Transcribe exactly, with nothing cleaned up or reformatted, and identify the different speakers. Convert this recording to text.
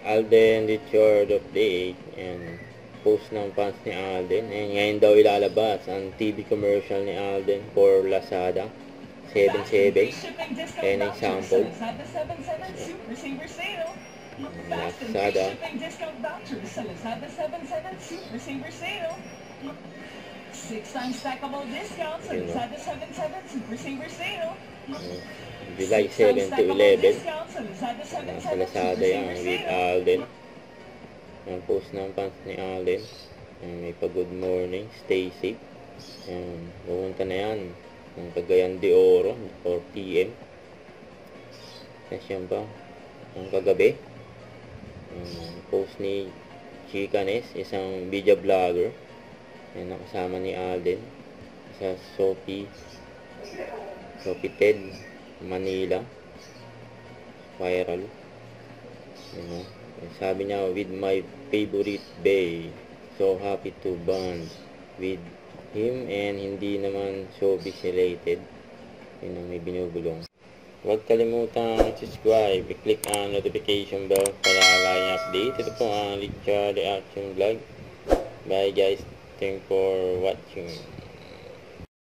Speaker 1: Alden, Richard of the eight. And post ng fans ni Alden. And ngayon daw ilalabas ang T V commercial ni Alden for Lazada. seven seven. And ang sample. Lazada.
Speaker 2: Six times stackable discount sa Lazada seven seven Super Saver Sale.
Speaker 1: July seven to eleven. Sa Lazada yan with Alden. Ang post ng fans ni Alden. May pa good morning, stay safe. Ayan, pumunta na yan ng Cagayan de Oro, four p m Nasyan pa ang kagabi. Ayan, post ni Chicanes, isang video vlogger. Ayan, nakasama ni Alden sa Sophie Sofitel, Manila. Viral. Ayan, sabi niya, with my favorite bae, so happy to bond with him, and hindi naman showbiz related. Yun ang may binubulong. Huwag kalimutang subscribe, i-click ang notification bell para lagi update. Ito po ang Maichard Reaction Vlog. Bye guys, thanks for watching.